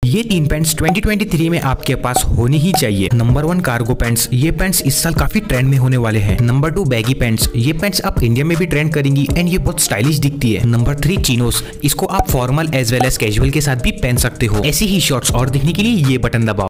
ये तीन पैंट्स 2023 में आपके पास होनी ही चाहिए। Number 1 cargo pants. ये पैंट्स इस साल काफी ट्रेंड में होने वाले हैं। Number 2 baggy pants. ये पैंट्स आप इंडिया में भी ट्रेंड करेंगी एंड ये बहुत स्टाइलिश दिखती है। Number 3 chinos. इसको आप formal as well as casual के साथ भी पहन सकते हो। ऐसी ही शॉर्ट्स और देखने के लिए ये बटन दबाओ।